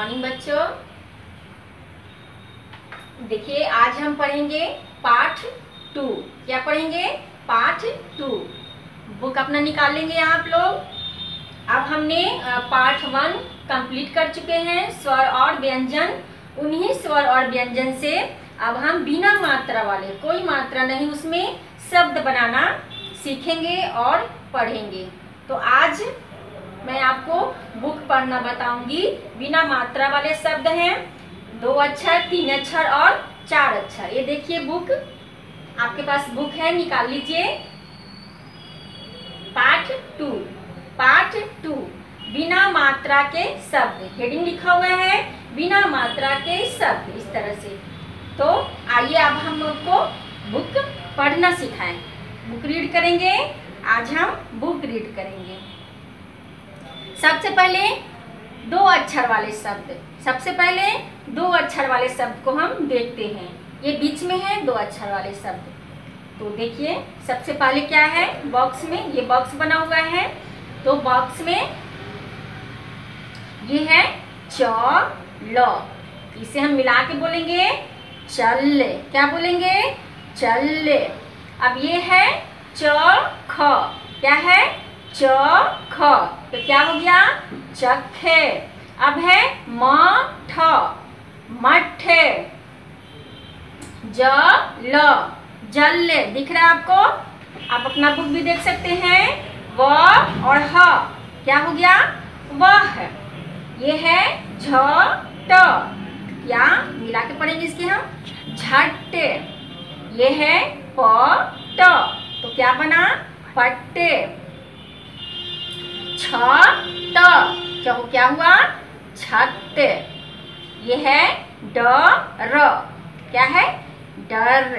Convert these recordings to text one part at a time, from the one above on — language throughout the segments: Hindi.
मॉर्निंग बच्चों। देखिए आज हम पढ़ेंगे पाठ 2। क्या पढ़ेंगे? पाठ 2। बुक अपना निकाल लेंगे आप लोग। अब हमने पाठ 1 कंप्लीट कर चुके हैं, स्वर और व्यंजन। उन्हीं स्वर और व्यंजन से अब हम बिना मात्रा वाले, कोई मात्रा नहीं उसमें, शब्द बनाना सीखेंगे और पढ़ेंगे। तो आज मैं आपको बुक पढ़ना बताऊंगी। बिना मात्रा वाले शब्द हैं, 2 अक्षर, 3 अक्षर और 4 अक्षर। ये देखिए बुक, आपके पास बुक है, निकाल लीजिए। पाठ 2, पाठ 2 बिना मात्रा के शब्द। हेडिंग लिखा हुआ है बिना मात्रा के शब्द, इस तरह से। तो आइए अब हम लोग को बुक पढ़ना सिखाएं। बुक रीड करेंगे। आज हम बुक रीड करेंगे। सबसे पहले 2 अक्षर वाले शब्द। सबसे पहले 2 अक्षर वाले शब्द को हम देखते हैं। ये बीच में है 2 अक्षर वाले शब्द। तो देखिए सबसे पहले क्या है, बॉक्स में, ये बॉक्स बना हुआ है। तो बॉक्स में ये है चल। इसे हम मिला के बोलेंगे चल। क्या बोलेंगे? चल। अब ये है चख। क्या है? चख। तो क्या हो गया? चखे। अब है मठ, मठ। जल, जल। दिख रहा है आपको? आप अपना बुक भी देख सकते हैं। व और ह क्या हो गया? वह। ये है झट। क्या मिला के पढ़ेंगे इसके हम? झट। ये है पट। तो क्या बना? पट। छत। क्या हुआ? छत। ये है डर। क्या है? डर।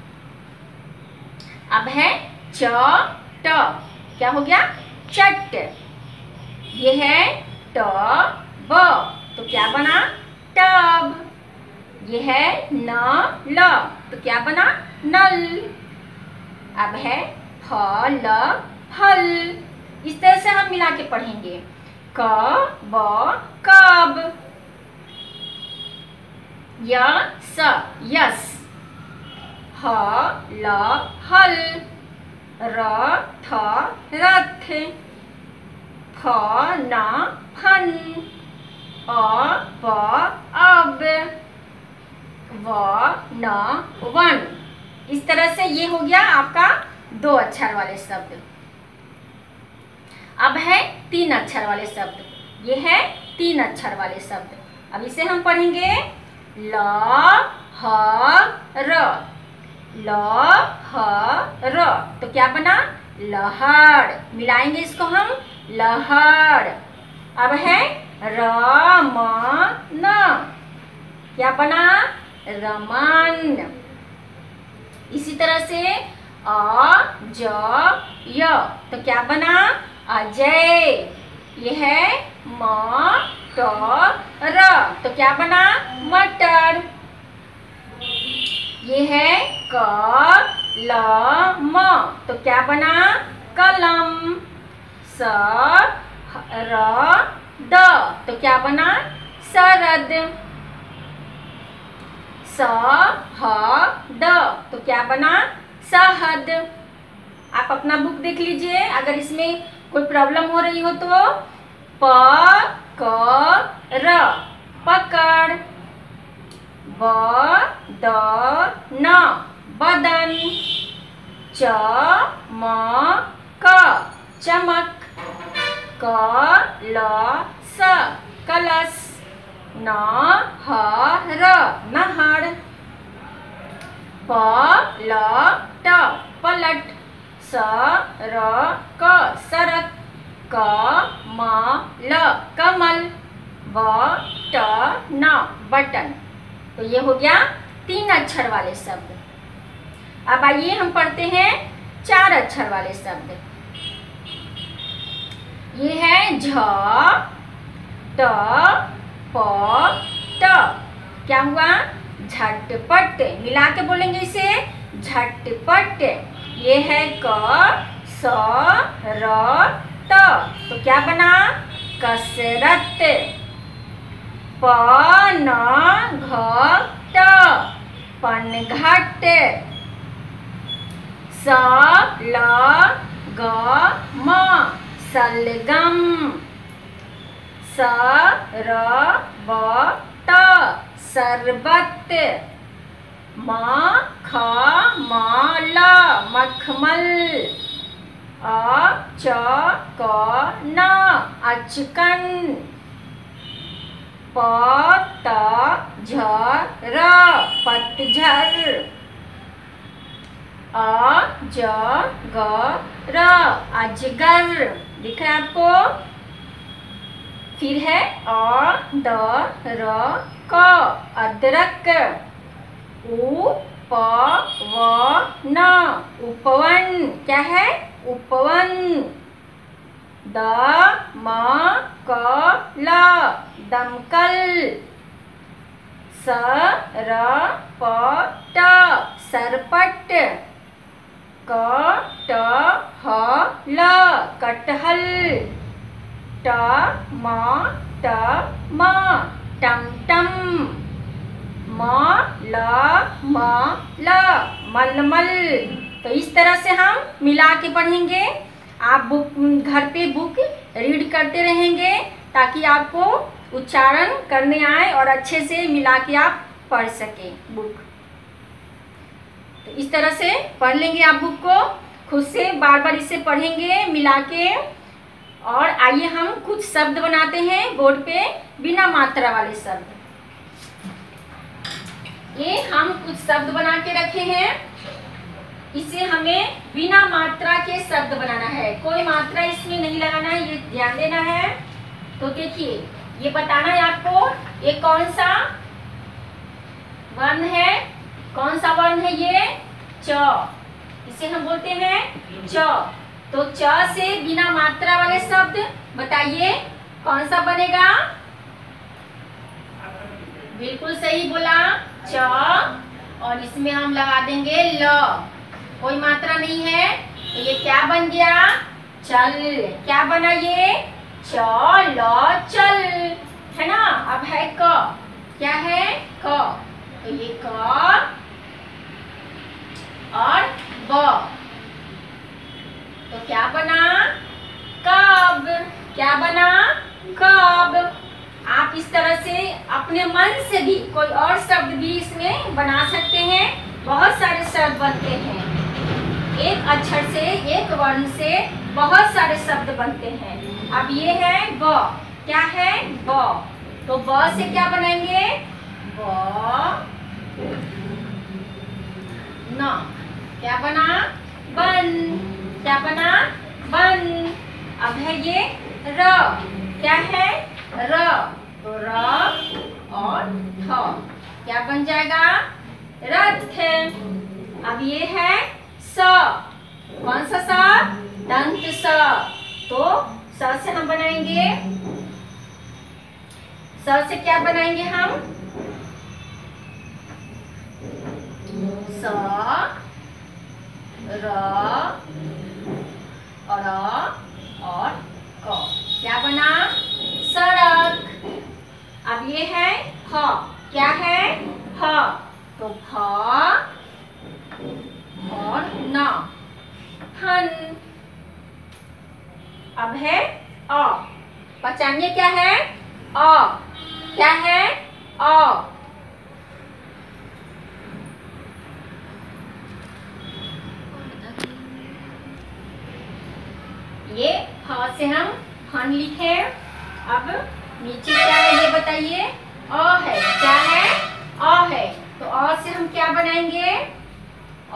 अब है चट। क्या हो गया? चट। ये है टब। तो क्या बना? टब। ये है नल। तो क्या बना? नल। अब है फल, फल। इस तरह से हम मिला के पढ़ेंगे। कब, कब। यस, यस। हल, हल। रथ, रथ। फन, फन। अब, अब। वन, वन। इस तरह से ये हो गया आपका 2 अक्षर वाले शब्द। अब है 3 अक्षर वाले शब्द। ये है 3 अक्षर वाले शब्द। अब इसे हम पढ़ेंगे ल, ह, र। ल, ह, र। तो क्या बना? लहड़। मिलाएंगे इसको हम, लहड़। अब है रमन। क्या बना? रमन। इसी तरह से अजय। तो क्या बना? अजय। ये है मटर। तो क्या बना? मटर। ये है कलम। तो क्या बना? कलम। सरद। तो क्या बना? सरद। सहद। तो क्या बना? सहद। आप अपना बुक देख लीजिए, अगर इसमें कोई प्रॉब्लम हो रही हो तो। पकड़, पकड़। बदन, बदन। चमक, चमक। कलश, कलश। नहर, नहर। पलट, पलट। सरक, सरक। कमल, कमल। बटन, बटन। तो ये हो गया 3 अक्षर वाले शब्द। अब आइए हम पढ़ते हैं 4 अक्षर वाले शब्द। ये है झ, ट, प, ट। क्या हुआ? झटपट। मिला के बोलेंगे इसे झटपट। ये है क, स, र, त। तो क्या बना? कसरत। प न घ ट पनघट। स ल ग म सलगम। स र ब त सरबत। म ख म ल मखमल। अ च क न अचकन। प त झ र पतझर। अ ज ग र अजगर। दिख रहा है आपको? फिर है अ द र क अदरक। उ प व न उपवन। क्या है? उपवन। द म क ल दमकल। स र प ट सरपट। क ट ह ल कटहल। ट म ट म टमटम। म ल म ल मलमल। तो इस तरह से हम मिला के पढ़ेंगे। आप बुक घर पे बुक रीड करते रहेंगे ताकि आपको उच्चारण करने आए और अच्छे से मिला के आप पढ़ सकें बुक। तो इस तरह से पढ़ लेंगे आप बुक को, खुद से बार बार इसे पढ़ेंगे मिला के। और आइए हम कुछ शब्द बनाते हैं बोर्ड पे, बिना मात्रा वाले शब्द। ये हम कुछ शब्द बना के रखे हैं, इसे हमें बिना मात्रा के शब्द बनाना है, कोई मात्रा इसमें नहीं लगाना है, ये ध्यान देना है। तो देखिए, ये बताना है आपको ये कौन सा वर्ण है, कौन सा वर्ण है ये? च। इसे हम बोलते हैं च। तो च से बिना मात्रा वाले शब्द बताइए कौन सा बनेगा? बिल्कुल सही बोला, च। और इसमें हम लगा देंगे ल, कोई मात्रा नहीं है, तो ये क्या बन गया? चल। क्या बना ये? च ल चल, है ना। अब है क, क्या है? क। तो ये क और ब, तो क्या बना? कब। क्या बना? कब। आप इस तरह से अपने मन से भी कोई और शब्द भी इसमें बना सकते हैं, बहुत सारे शब्द बनते हैं। एक अक्षर से, एक वर्ण से बहुत सारे शब्द बनते हैं। अब ये है ब, क्या है? ब। तो ब से क्या बनाएंगे? ब न, क्या बना? बन। क्या बना? बन। अब है ये र, क्या है? र। तो र और थ, क्या बन जाएगा? रथ। अब ये है स, कौन सा स? दंत स। तो स से हम बनाएंगे, स से क्या बनाएंगे हम? स, र और क, क्या बना? सड़क। अब ये है फ, क्या है? फ। तो फ और न, फन। अब है अ, पहचानिए क्या है? अ, क्या है? अ। ये फ से हम फन लिखे। अब नीचे क्या है ये बताइए? अ है, क्या है? अ है। तो अ से हम क्या बनाएंगे? अ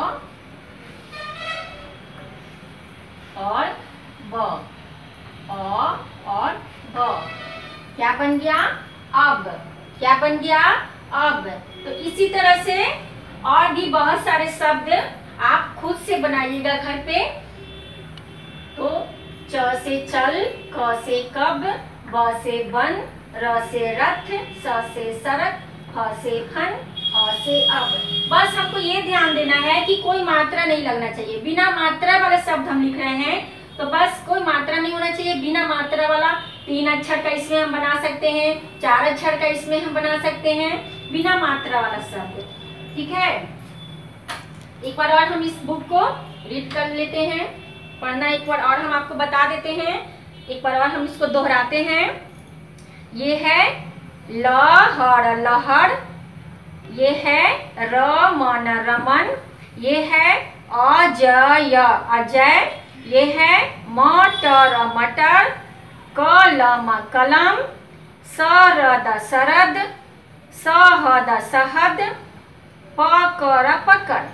और ब, अ और ब, क्या बन गया? अब। क्या बन गया? अब। तो इसी तरह से और भी बहुत सारे शब्द आप खुद से बनाइएगा घर पे। तो च से चल, क से कब, ब से बन, र से रथ, स से सरक, फ से फन, अ से अब। बस हमको ये ध्यान देना है कि कोई मात्रा नहीं लगना चाहिए, बिना मात्रा वाले शब्द हम लिख रहे हैं, तो बस कोई मात्रा नहीं होना चाहिए, बिना मात्रा वाला 3 अक्षर का इसमें हम बना सकते हैं, 4 अक्षर का इसमें हम बना सकते हैं, बिना मात्रा वाला शब्द। ठीक है, एक बार और हम इस बुक को रीड कर लेते हैं, पढ़ना एक बार और हम आपको बता देते हैं, एक बार और हम इसको दोहराते हैं। ये है लहर लहर, ये है रमन रमन, ये है अजय अजय, ये है मटर मटर, कलम कलम, शरद शरद, शहद शहद, पकड़ पकड़,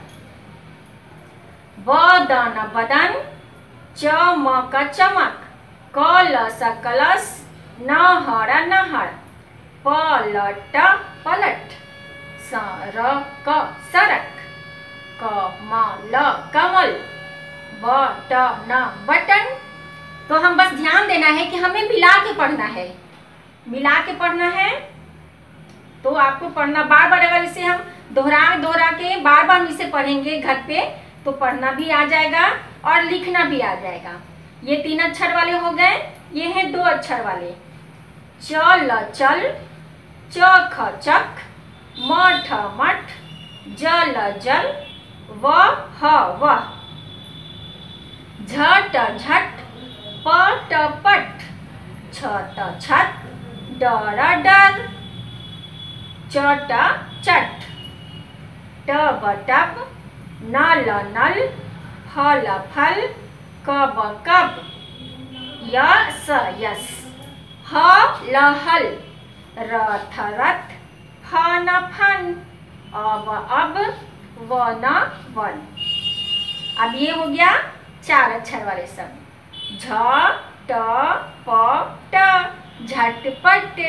बदन बदन, चमक चमक, कलश कलश, नहर नहर, पलट पलट, सरक सरक, कमल कमल, बटन बटन। तो हम बस ध्यान देना है कि हमें मिला के पढ़ना है, मिला के पढ़ना है। तो आपको पढ़ना बार बार, अगर इसे हम दोहरा के बार बार इसे पढ़ेंगे घर पे तो पढ़ना भी आ जाएगा और लिखना भी आ जाएगा। ये 3 अक्षर वाले हो गए, ये हैं 2 अक्षर वाले। चल चल, चख चख, मठ मठ, जल जल, वह वह, झट झट, पट पट, छत छत, डर डर, चट चट, टब टब, नल नल, फल फल, कब कब, यस यस, हल हल, रथ रथ, फन फन, अब वन वन। अब ये हो गया 4 अक्षर वाले शब्द। झट पट, झटपट,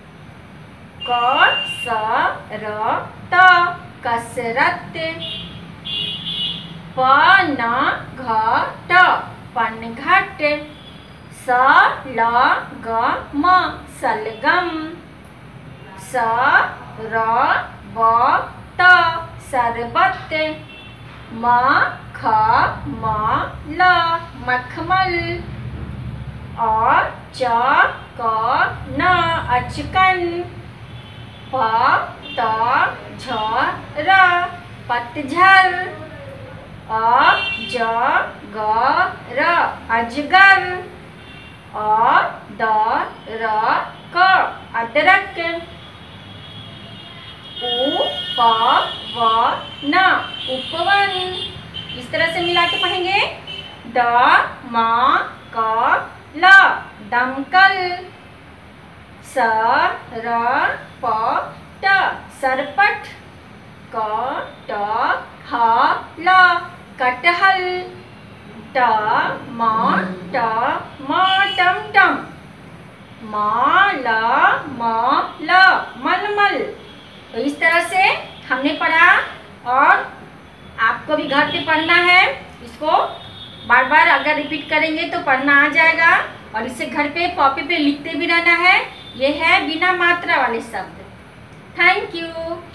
कसरत, कसरत, पनघट, पनघट, सलगम, सलगम, सरबत, सरबत, मखमल, मखमल, अचकन, अचकन, पतझर, पतझर, अजगर, अजगर, अदरक, अदरक, उपवन, उपवन। इस तरह से मिला के पढ़ेंगे। दमकल, दमकल, सरपट, सरपट, कटहल, कटहल, टमटम, मलमल, मलमल। तो इस तरह से हमने पढ़ा और आपको भी घर पे पढ़ना है। इसको बार बार अगर रिपीट करेंगे तो पढ़ना आ जाएगा और इसे घर पे कॉपी पे लिखते भी रहना है। ये है बिना मात्रा वाले शब्द। Thank you.